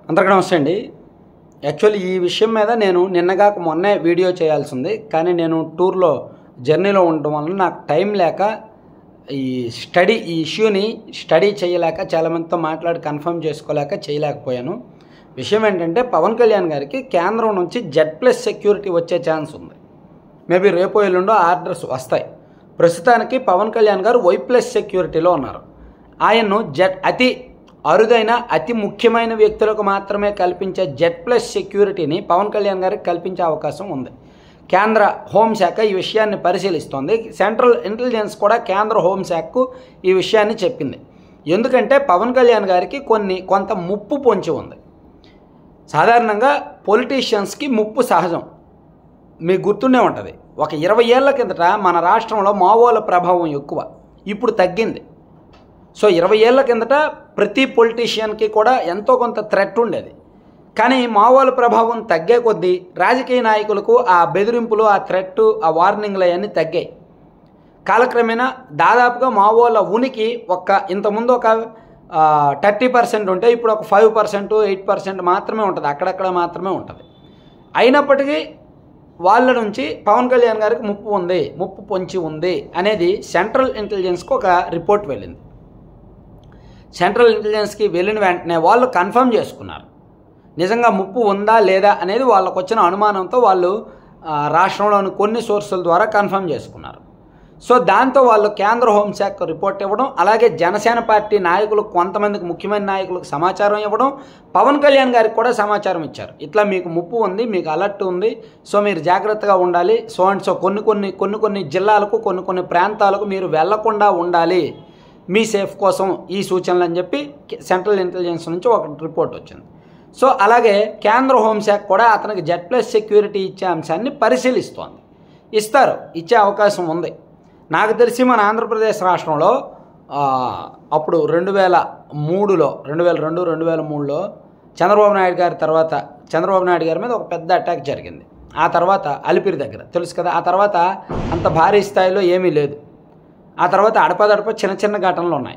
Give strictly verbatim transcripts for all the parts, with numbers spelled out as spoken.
అందరికీ నమస్తే అండి. యాక్చువల్లీ ఈ విషయం మీద నేను నిన్నగాక మొన్నే వీడియో చేయాల్సి ఉంది. కానీ నేను టూర్లో జర్నీలో ఉండడం వలన నాకు టైం లేక ఈ స్టడీ ఈ ఇష్యూని స్టడీ చేయలేక చాలామందితో మాట్లాడి కన్ఫర్మ్ చేసుకోలేక చేయలేకపోయాను. విషయం ఏంటంటే పవన్ కళ్యాణ్ గారికి కేంద్రం నుంచి జెడ్ ప్లస్ సెక్యూరిటీ వచ్చే ఛాన్స్ ఉంది. మేబీ రేపో ఎల్లుండో ఆర్డర్స్ వస్తాయి. ప్రస్తుతానికి పవన్ కళ్యాణ్ గారు వై ప్లస్ సెక్యూరిటీలో ఉన్నారు. ఆయన్ను జెడ్ అతి అరుదైన అతి ముఖ్యమైన వ్యక్తులకు మాత్రమే కల్పించే జెడ్ ప్లస్ సెక్యూరిటీని పవన్ కళ్యాణ్ గారికి కల్పించే అవకాశం ఉంది. కేంద్ర హోంశాఖ ఈ విషయాన్ని పరిశీలిస్తోంది. సెంట్రల్ ఇంటెలిజెన్స్ కూడా కేంద్ర హోంశాఖకు ఈ విషయాన్ని చెప్పింది. ఎందుకంటే పవన్ కళ్యాణ్ గారికి కొన్ని కొంత ముప్పు పొంచి ఉంది. సాధారణంగా పొలిటీషియన్స్కి ముప్పు సహజం, మీకు గుర్తుండే ఉంటుంది. ఒక ఇరవై ఏళ్ల కిందట మన రాష్ట్రంలో మావోల ప్రభావం ఎక్కువ, ఇప్పుడు తగ్గింది. సో ఇరవై ఏళ్ల కిందట ప్రతి పొలిటీషియన్కి కూడా ఎంతో కొంత థ్రెట్ ఉండేది. కానీ మావోల ప్రభావం తగ్గే కొద్దీ రాజకీయ నాయకులకు ఆ బెదిరింపులు, ఆ థ్రెట్, ఆ వార్నింగ్లు అవన్నీ తగ్గాయి. కాలక్రమేణా దాదాపుగా మావోల ఉనికి ఒక ఇంతకుముందు ఒక థర్టీ పర్సెంట్ ఉంటే ఇప్పుడు ఒక ఫైవ్ పర్సెంట్ ఎయిట్ పర్సెంట్ మాత్రమే ఉంటుంది, అక్కడక్కడ మాత్రమే ఉంటుంది. అయినప్పటికీ వాళ్ళ నుంచి పవన్ కళ్యాణ్ గారికి ముప్పు ఉంది, ముప్పు పొంచి ఉంది అనేది సెంట్రల్ ఇంటెలిజెన్స్కి ఒక రిపోర్ట్ వెళ్ళింది. సెంట్రల్ ఇంటెలిజెన్స్కి వెళ్ళిన వెంటనే వాళ్ళు కన్ఫర్మ్ చేసుకున్నారు నిజంగా ముప్పు ఉందా లేదా అనేది. వాళ్ళకు వచ్చిన అనుమానంతో వాళ్ళు రాష్ట్రంలోని కొన్ని సోర్సుల ద్వారా కన్ఫర్మ్ చేసుకున్నారు. సో దాంతో వాళ్ళు కేంద్ర హోంశాఖకు రిపోర్ట్ ఇవ్వడం, అలాగే జనసేన పార్టీ నాయకులకు కొంతమందికి ముఖ్యమైన నాయకులకు సమాచారం ఇవ్వడం, పవన్ కళ్యాణ్ గారికి కూడా సమాచారం ఇచ్చారు. ఇట్లా మీకు ముప్పు ఉంది, మీకు అలర్ట్ ఉంది, సో మీరు జాగ్రత్తగా ఉండాలి, సో అండ్ సో కొన్ని కొన్ని కొన్ని కొన్ని జిల్లాలకు కొన్ని కొన్ని ప్రాంతాలకు మీరు వెళ్లకుండా ఉండాలి మీ సేఫ్ కోసం ఈ సూచనలు అని చెప్పి సెంట్రల్ ఇంటెలిజెన్స్ నుంచి ఒక రిపోర్ట్ వచ్చింది. సో అలాగే కేంద్ర హోంశాఖ కూడా అతనికి జెడ్ ప్లస్ సెక్యూరిటీ ఇచ్చే అంశాన్ని పరిశీలిస్తోంది. ఇస్తారు, ఇచ్చే అవకాశం ఉంది. నాకు తెలిసి మన ఆంధ్రప్రదేశ్ రాష్ట్రంలో అప్పుడు రెండు వేల మూడులో రెండు వేల రెండు రెండు వేల మూడులో చంద్రబాబు నాయుడు గారి తర్వాత చంద్రబాబు నాయుడు గారి మీద ఒక పెద్ద అటాక్ జరిగింది. ఆ తర్వాత అలిపిరి దగ్గర తెలుసు కదా. ఆ తర్వాత అంత భారీ స్థాయిలో ఏమీ లేదు. ఆ తర్వాత అడపదడప చిన్న చిన్న ఘటనలు ఉన్నాయి.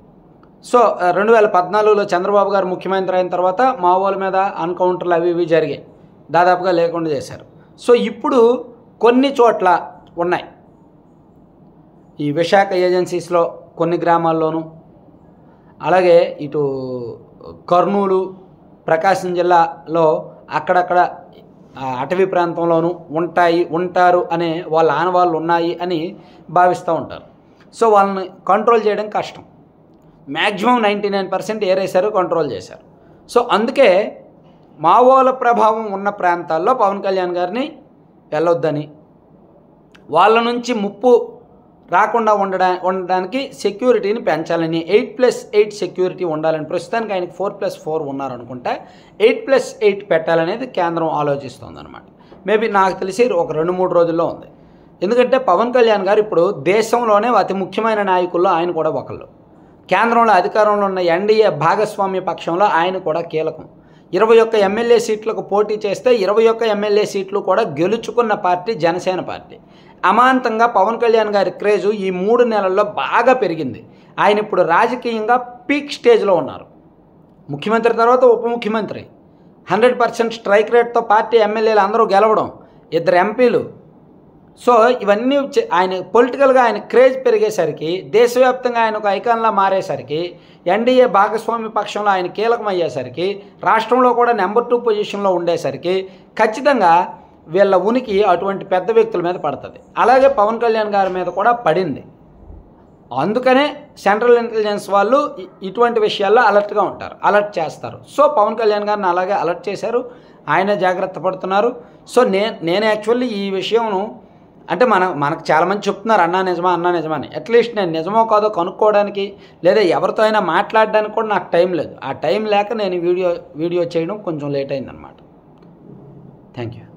సో రెండు వేల పద్నాలుగులో చంద్రబాబు గారు ముఖ్యమంత్రి అయిన తర్వాత మావోల మీద అన్కౌంటర్లు అవి ఇవి జరిగాయి, దాదాపుగా లేకుండా చేశారు. సో ఇప్పుడు కొన్ని చోట్ల ఉన్నాయి. ఈ విశాఖ ఏజెన్సీస్లో కొన్ని గ్రామాల్లోనూ, అలాగే ఇటు కర్నూలు ప్రకాశం జిల్లాలో అక్కడక్కడ అటవీ ప్రాంతంలోనూ ఉంటాయి ఉంటారు అనే వాళ్ళ ఆనవాళ్ళు ఉన్నాయి అని భావిస్తూ ఉంటారు. సో వాళ్ళని కంట్రోల్ చేయడం కష్టం. మ్యాక్సిమం నైంటీ నైన్ పర్సెంట్ ఏరేశారు, కంట్రోల్ చేశారు. సో అందుకే మావోల ప్రభావం ఉన్న ప్రాంతాల్లో పవన్ కళ్యాణ్ గారిని వెళ్ళొద్దని, వాళ్ళ నుంచి ముప్పు రాకుండా ఉండడా ఉండడానికి సెక్యూరిటీని పెంచాలని, ఎయిట్ ప్లస్ ఎయిట్ సెక్యూరిటీ ఉండాలని, ప్రస్తుతానికి ఆయనకి ఫోర్ ప్లస్ ఫోర్ ఉన్నారనుకుంటే ఎయిట్ ప్లస్ ఎయిట్ పెట్టాలనేది కేంద్రం ఆలోచిస్తుంది అనమాట. మేబీ నాకు తెలిసి ఒక రెండు మూడు రోజుల్లో ఉంది. ఎందుకంటే పవన్ కళ్యాణ్ గారు ఇప్పుడు దేశంలోనే అతి ముఖ్యమైన నాయకుల్లో ఆయన కూడా ఒకళ్ళు. కేంద్రంలో అధికారంలో ఉన్న ఎన్డీఏ భాగస్వామ్య పక్షంలో ఆయన కూడా కీలకం. ఇరవై ఒక్క ఎమ్మెల్యే సీట్లకు పోటీ చేస్తే ఇరవై ఒక్క ఎమ్మెల్యే సీట్లు కూడా గెలుచుకున్న పార్టీ జనసేన పార్టీ. అమాంతంగా పవన్ కళ్యాణ్ గారి క్రేజు ఈ మూడు నెలల్లో బాగా పెరిగింది. ఆయన ఇప్పుడు రాజకీయంగా పీక్ స్టేజ్లో ఉన్నారు. ముఖ్యమంత్రి తర్వాత ఉప ముఖ్యమంత్రి, హండ్రెడ్ పర్సెంట్ స్ట్రైక్ రేట్తో పార్టీ ఎమ్మెల్యేలు అందరూ గెలవడం, ఇద్దరు ఎంపీలు. సో ఇవన్నీ ఆయన పొలిటికల్గా ఆయన క్రేజ్ పెరిగేసరికి, దేశవ్యాప్తంగా ఆయన ఒక ఐకాన్లా మారేసరికి, ఎన్డీఏ భాగస్వామ్య పక్షంలో ఆయన కీలకం అయ్యేసరికి, రాష్ట్రంలో కూడా నెంబర్ టూ పొజిషన్లో ఉండేసరికి ఖచ్చితంగా వీళ్ళ ఉనికి అటువంటి పెద్ద వ్యక్తుల మీద పడుతుంది. అలాగే పవన్ కళ్యాణ్ గారి మీద కూడా పడింది. అందుకనే సెంట్రల్ ఇంటెలిజెన్స్ వాళ్ళు ఇటువంటి విషయాల్లో అలర్ట్గా ఉంటారు, అలర్ట్ చేస్తారు. సో పవన్ కళ్యాణ్ గారిని అలాగే అలర్ట్ చేశారు, ఆయన జాగ్రత్త పడుతున్నారు. సో నే నేను యాక్చువల్లీ ఈ విషయంను అంటే మన మనకు చాలామంది చెప్తున్నారు అన్నా నిజమా అన్నా నిజమా అని. అట్లీస్ట్ నేను నిజమో కాదో కనుక్కోవడానికి లేదా ఎవరితో అయినా మాట్లాడడానికి కూడా నాకు టైం లేదు. ఆ టైం లేక నేను వీడియో వీడియో చేయడం కొంచెం లేట్ అయిందనమాట. Thank you.